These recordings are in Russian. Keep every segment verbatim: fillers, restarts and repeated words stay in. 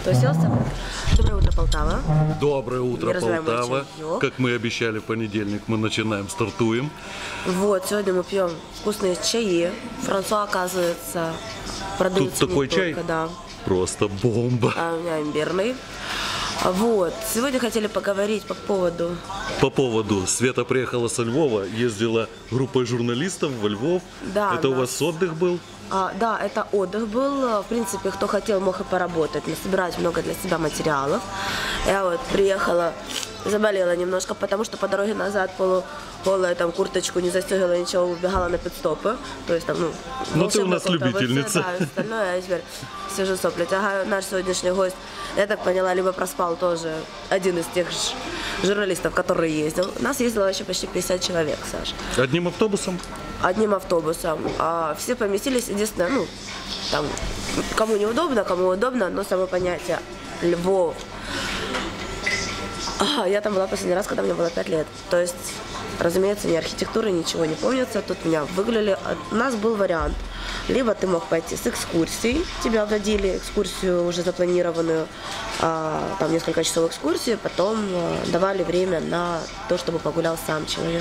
Кто селся? Доброе утро, Полтава. Доброе утро, Полтава. Как мы обещали, в понедельник мы начинаем, стартуем. Вот, сегодня мы пьем вкусные чаи. Франсуа, оказывается, продается Тут такой не чай? только, да. Просто бомба. А у меня имбирный. Вот, сегодня хотели поговорить по поводу... По поводу, Света приехала со Львова, ездила группой журналистов во Львов. Да, Это у да. вас отдых был? А, да, это отдых был. В принципе, кто хотел, мог и поработать, насобирать много для себя материалов. Я вот приехала, заболела немножко, потому что по дороге назад полу, полую там курточку не застегивала, ничего, убегала на пидстопы. То есть там, ну, ну ты у нас любительница. Да, остальное я теперь сижу сопли тягаю. Наш сегодняшний гость, я так поняла, либо проспал тоже один из тех журналистов, который ездил. У нас ездило вообще почти пятьдесят человек, Саша. Одним автобусом? Одним автобусом. А все поместились, единственное, ну, там, кому неудобно, кому удобно, но само понятие Львов. А, я там была последний раз, когда мне было пять лет. То есть, разумеется, ни архитектуры, ничего не помнится. Тут меня выгуляли. У нас был вариант. Либо ты мог пойти с экскурсией, тебя водили экскурсию уже запланированную, а, там несколько часов экскурсии, потом а, давали время на то, чтобы погулял сам человек.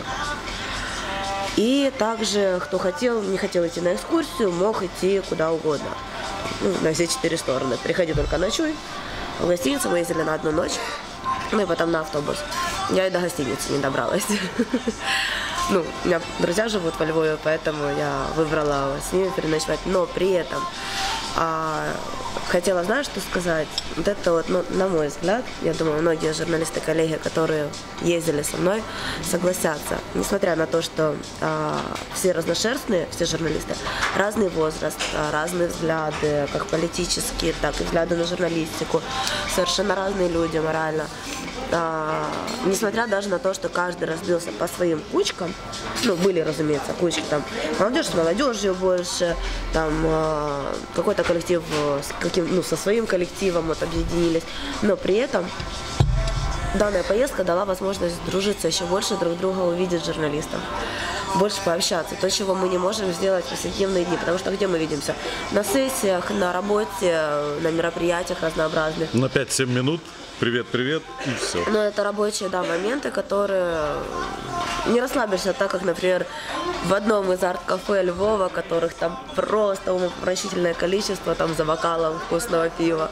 И также, кто хотел, не хотел идти на экскурсию, мог идти куда угодно, ну, на все четыре стороны. Приходи только ночуй. В гостиницу мы ездили на одну ночь, ну и потом на автобус. Я и до гостиницы не добралась. Ну, у меня друзья живут во Львове, поэтому я выбрала с ними переночевать. Но при этом а, хотела, знаешь, что сказать? Вот это вот, ну, на мой взгляд, я думаю, многие журналисты, коллеги, которые ездили со мной, согласятся. Несмотря на то, что а, все разношерстные, все журналисты, разный возраст, разные взгляды, как политические, так и взгляды на журналистику, совершенно разные люди морально. А, несмотря даже на то, что каждый разбился по своим кучкам, ну, были, разумеется, кучки, там, молодежь с молодежью больше, там, а, какой-то коллектив с каким, ну, со своим коллективом вот объединились, но при этом данная поездка дала возможность дружиться еще больше, друг друга увидеть журналистов, больше пообщаться, то, чего мы не можем сделать в повседневные дни, потому что где мы видимся? На сессиях, на работе, на мероприятиях разнообразных. На пять-семь минут. Привет, привет, и все. Но это рабочие, да, моменты, которые не расслабишься так, как, например, в одном из арт-кафе Львова, которых там просто умопомрачительное количество, там за бокалом вкусного пива.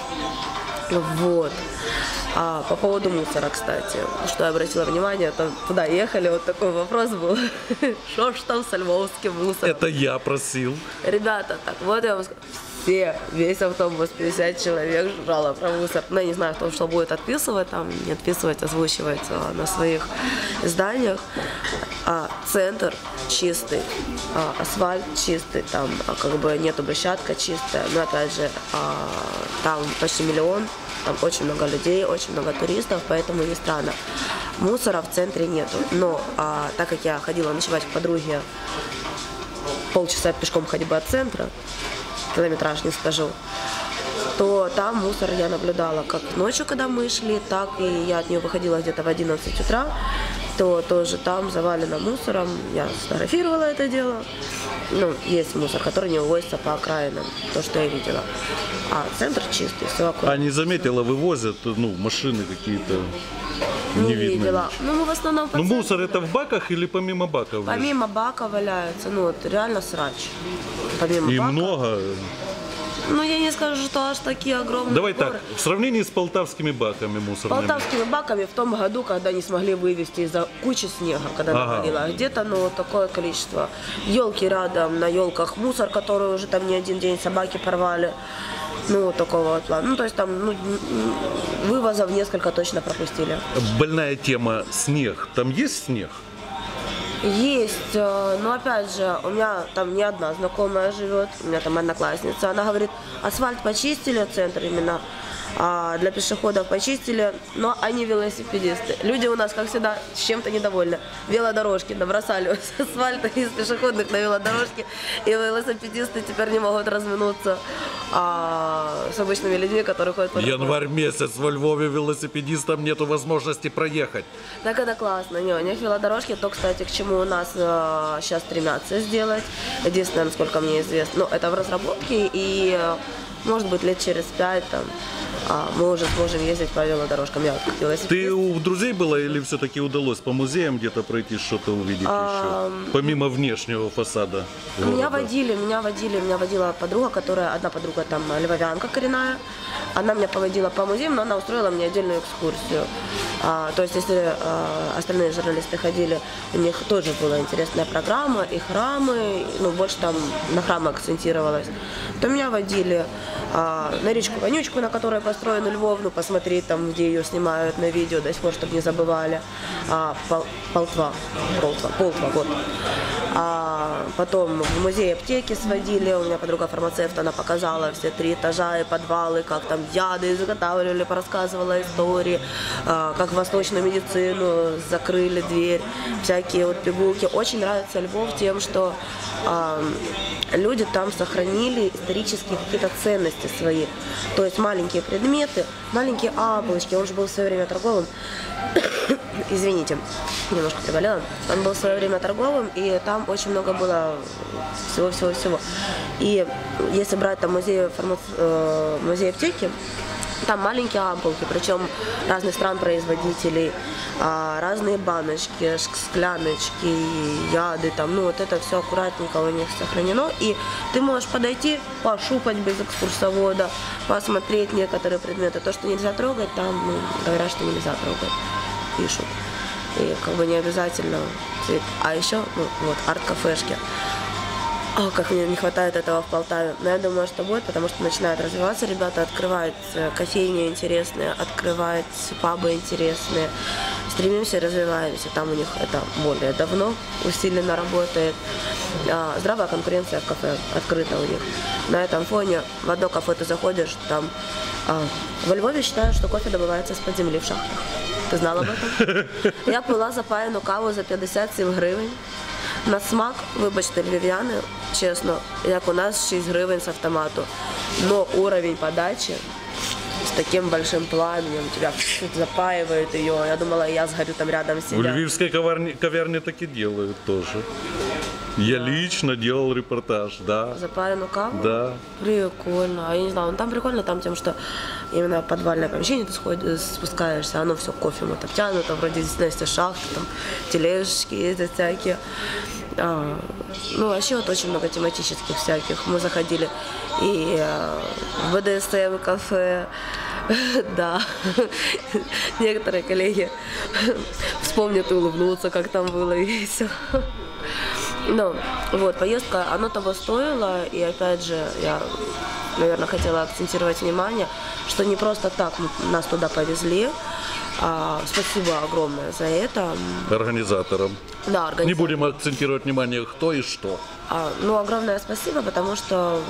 Вот. А по поводу мусора, кстати, что я обратила внимание, там туда ехали, вот такой вопрос был. Что ж там со львовским мусором? Это я просил. Ребята, так вот я вам скажу. Все, весь автобус, пятьдесят человек жрало про мусор. Ну, я не знаю, кто что будет отписывать, там, не отписывать, озвучивать а, на своих изданиях. А, центр чистый, а, асфальт чистый, там а, как бы нету брусчатка чистая. Но опять же, а, там почти миллион, там очень много людей, очень много туристов, поэтому не странно. Мусора в центре нету. Но а, так как я ходила ночевать к подруге полчаса пешком ходьбы от центра, километраж не скажу, то там мусор я наблюдала как ночью, когда мы шли, так и я от нее выходила где-то в одиннадцать утра, то тоже там завалено мусором, я сфотографировала это дело. Ну, есть мусор, который не вывозится по окраинам, то, что я видела. А центр чистый, все аккуратно. А не заметила, вывозят, ну, машины какие-то? Не видела. Ну, мы в основном по Ну, центру. мусор это в баках или помимо баков? Помимо бака валяются, ну, вот реально срач. Помимо И бака. много? Ну, я не скажу, что аж такие огромные. Давай горы. так, в сравнении с полтавскими баками мусорными. Полтавскими баками в том году, когда не смогли вывезти из-за кучи снега, когда Ага. навалило. Где-то, ну, вот такое количество. Елки рядом, на елках мусор, который уже там не один день собаки порвали. Ну, вот такого вот плана. Ну, то есть там, ну, вывозов несколько точно пропустили. Больная тема снег. Там есть снег? Есть, но опять же, у меня там не одна знакомая живет, у меня там одноклассница, она говорит, асфальт почистили, центр именно, а для пешеходов почистили, но они велосипедисты. Люди у нас, как всегда, с чем-то недовольны. Велодорожки набросали с асфальта из пешеходных на велодорожки, и велосипедисты теперь не могут разминуться а, с обычными людьми, которые ходят по дорогам. Январь месяц во Львове велосипедистам нету возможности проехать. Так это классно. Не, у них велодорожки, то, кстати, к чему у нас э, сейчас стремятся сделать. Единственное, насколько мне известно, ну, это в разработке, и может быть, лет через пять там, а, мы уже сможем ездить по велодорожкам. Я вот велосипед. Ты у друзей была или все-таки удалось по музеям где-то пройти, что-то увидеть А, еще? Помимо внешнего фасада города. Меня водили, меня водили, меня водила подруга, которая, одна подруга там львовянка коренная. Она меня поводила по музеям, но она устроила мне отдельную экскурсию. А, то есть, если а, остальные журналисты ходили, у них тоже была интересная программа, и храмы, ну, больше там на храмы акцентировалось, то меня водили а, на речку Вонючку, на которой построена Львов, ну, посмотреть там, где ее снимают на видео, до сих пор, чтобы не забывали. А, Пол, Полтва, Полтва, Полтва, вот. А потом в музей аптеки сводили, у меня подруга фармацевт, она показала все три этажа и подвалы, как там яды изготавливали, порассказывала истории, как восточную медицину закрыли дверь, всякие вот пигулки. Очень нравится Львов тем, что люди там сохранили исторические какие-то ценности свои, то есть маленькие предметы, маленькие ампулочки. Он же был в свое время торговым. Извините, немножко приболела. Он был в свое время торговым, и там очень много было всего-всего-всего. И если брать там музей, фармац... музей аптеки, там маленькие ампулки, причем разных стран-производителей, разные баночки, скляночки, яды, там, ну вот это все аккуратненько у них сохранено. И ты можешь подойти, пошупать без экскурсовода, посмотреть некоторые предметы. То, что нельзя трогать, там ну, говорят, что нельзя трогать. Пишут. И как бы не обязательно. А еще, ну, вот, арт-кафешки. О, как мне не хватает этого в Полтаве. Но я думаю, что будет, потому что начинают развиваться ребята, открывать кофейни интересные, открывать пабы интересные. Стремимся, развиваемся. Там у них это более давно усиленно работает. Здравая конкуренция в кафе открыта у них. На этом фоне в одно кафе ты заходишь, там а, во Львове считают, что кофе добывается из-под земли в шахтах. Ти знала об этом? Я пила запаяну каву за п'ятдесят сім гривень. На смак, вибачте, львів'яни, чесно, як у нас шість гривень з автомату. Но уровень подачи с таким большим пламенем, тебя запаивают ее. Я думала, я сгорю там рядом сидя. В львивской коварне, ковярне так и делают тоже. Я лично делал репортаж, да. Запаянную каву? Да. Прикольно. А я не знаю, ну там прикольно там тем, что именно подвальное помещение, ты сходишь, спускаешься, оно все кофем вот обтянуто, вроде здесь на шахты, там тележки ездят всякие. А, ну, вообще вот очень много тематических всяких. Мы заходили и а, в бэ дэ эс эм кафе, да. Некоторые коллеги вспомнят и улыбнутся, как там было весело. Ну, вот, поездка, она того стоила, и опять же, я, наверное, хотела акцентировать внимание, что не просто так нас туда повезли. А, спасибо огромное за это. Организаторам. Да, организаторам. Не будем акцентировать внимание, кто и что. А, ну, огромное спасибо, потому что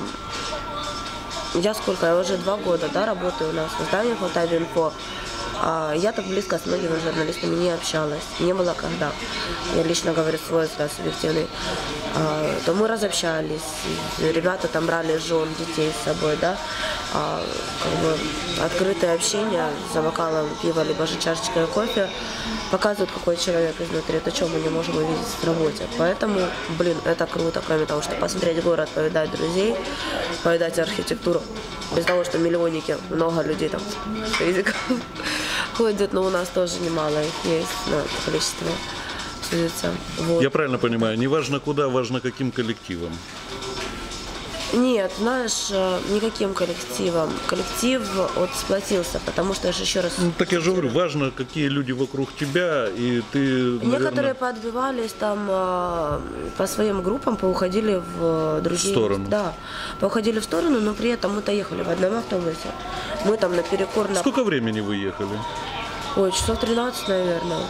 я сколько, я уже два года, да, работаю у нас в издании «Полтавинфо». А, я так близко с многими журналистами не общалась, не было когда. Я лично говорю свой взгляд субъективный. А, то мы разобщались, ребята там брали жен, детей с собой, да. А, как бы открытое общение за бокалом пива, либо же чашечкой кофе показывает, какой человек изнутри, то, что мы не можем увидеть в работе. Поэтому, блин, это круто, кроме того, что посмотреть город, повидать друзей, повидать архитектуру. Без того, что миллионники, много людей там, физиков ходят, но у нас тоже немало их есть, но количество судится. Вот. Я правильно понимаю, не важно куда, важно каким коллективом. Нет, знаешь, никаким коллективом. Коллектив вот сплотился, потому что я же еще раз... Ну, так я же говорю, важно, какие люди вокруг тебя, и ты, наверное... Некоторые поотбивались там по своим группам, поуходили в другие... В сторону. Да, поуходили в сторону, но при этом мы-то ехали в одном автобусе. Мы там наперекор... На... Сколько времени вы ехали? Ой, часов тринадцать, наверное.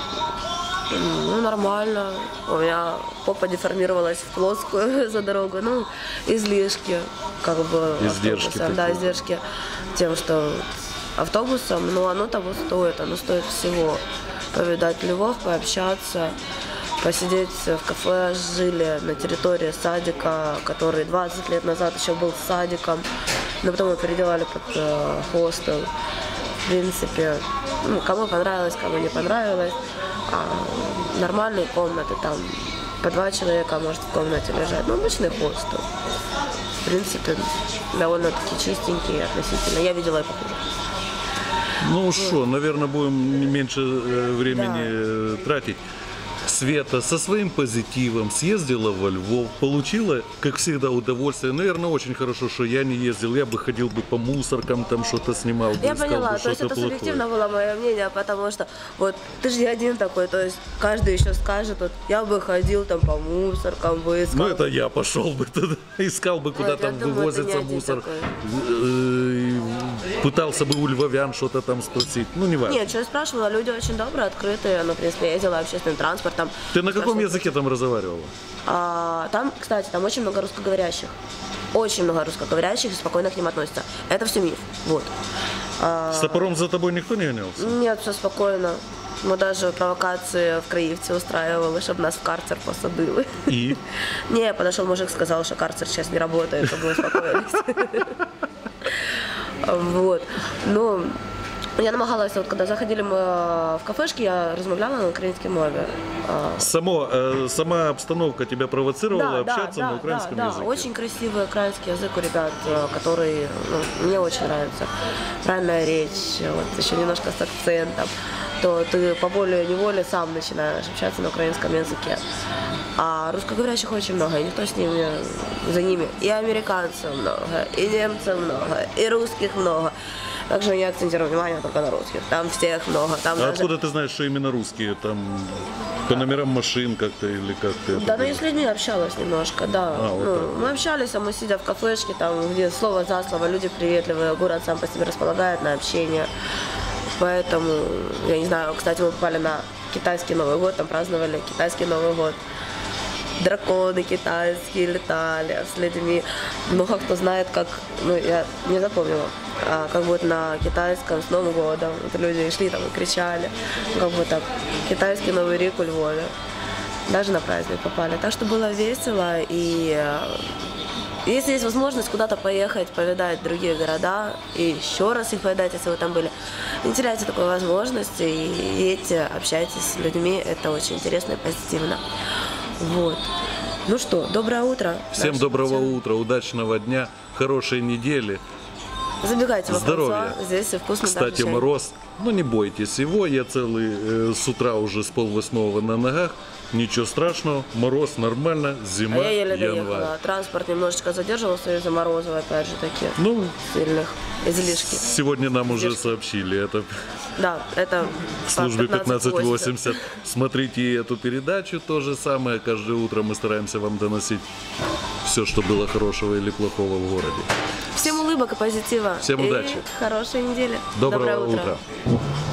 Ну, нормально. У меня попа деформировалась в плоскую за дорогу. Ну, излишки, как бы, издержки. Да, издержки тем, что автобусом, но оно того стоит. Оно стоит всего. Повидать Львов, пообщаться, посидеть в кафе. Жили на территории садика, который двадцать лет назад еще был садиком. Но потом мы переделали под э, хостел. В принципе, ну, кому понравилось, кому не понравилось. А, нормальные комнаты, там по два человека может в комнате лежать, ну обычный хостел. в принципе, довольно-таки чистенькие относительно. Я видела и похуже. Ну что, наверное, будем меньше э, времени э, тратить. Света со своим позитивом съездила во Львов, получила, как всегда, удовольствие. Наверное, очень хорошо, что я не ездил. Я бы ходил бы по мусоркам, там что-то снимал бы, Я искал поняла, бы то есть что-то это плохое. субъективно было мое мнение, потому что вот ты же не один такой, то есть каждый еще скажет, вот я бы ходил там по мусоркам, бы искал. Ну это я пошел бы туда, искал бы, куда Нет, я там думаю, ты не вывозится один мусор. такой. Э, Пытался бы у львовян что-то там спросить. Ну не важно. Нет, что я спрашивала, люди очень добрые, открытые, ну, в принципе, я ездила общественным транспортом. Ты на каком Спрашивала- языке там разговаривала? А, там, кстати, там очень много русскоговорящих. Очень много русскоговорящих и спокойно к ним относятся. Это все миф. Вот. А, С топором за тобой никто не гонялся? нет, все спокойно. Мы даже провокации в Краевце устраивали, чтобы нас в карцер посадили. И? Не, подошел мужик, сказал, что карцер сейчас не работает, чтобы мы успокоились. Вот. Ну, я намагалася, от коли заходили ми в кафешки, я розмовляла на українській мові. Само, э, сама обстановка тебя провоцировала общаться на украинском да, языке? Да, очень красивый украинский язык у ребят, э, который ну, мне очень нравится. Правильная речь, вот, еще немножко с акцентом. То ты по воле-неволе сам начинаешь общаться на украинском языке. А русскоговорящих очень много, и никто с ними, за ними. И американцев много, и немцев много, и русских много. Также не акцентирую внимание только на русских. Там всех много. Там А даже... откуда ты знаешь, что именно русские? Там по номерам машин как-то или как-то? Да, ну я с людьми общалась немножко, да. А, вот ну, так. мы общались, а мы сидя в кафешке, там, где слово за слово, люди приветливые, город сам по себе располагает на общение. Поэтому, я не знаю, кстати, мы попали на китайский Новый год, там праздновали китайский Новый год. Драконы китайские летали с людьми. Много кто знает, как, ну, я не запомнила, а, как будет на китайском с Новым годом. Вот люди шли там и кричали, как бы так, китайский Новый Рик у Львове. Даже на праздник попали. Так что было весело, и э, если есть возможность куда-то поехать, повидать другие города, и еще раз их повидать, если вы там были, не теряйте такой возможности, и едьте, общайтесь с людьми, это очень интересно и позитивно. Вот. Ну что, доброе утро. Всем нашим доброго друзьям. утра, удачного дня, хорошей недели. Забегайте в Здоровья. Франсуа, здесь и вкусно. Кстати, даже чай. мороз. Ну не бойтесь его, я целый э, с утра уже с полвосьмого на ногах. Ничего страшного, мороз нормально, зима, А я еле январь. доехала. Транспорт немножечко задерживался из-за морозов, опять же таки, Ну, сильных излишки. сегодня нам уже Издержки. сообщили, это Да, это в службе пятнадцать восемьдесят. восемьдесят. Смотрите эту передачу, то же самое. Каждое утро мы стараемся вам доносить все, что было хорошего или плохого в городе. Всем улыбок и позитива. Всем И удачи. хорошей недели. Доброго Доброе утро. утра.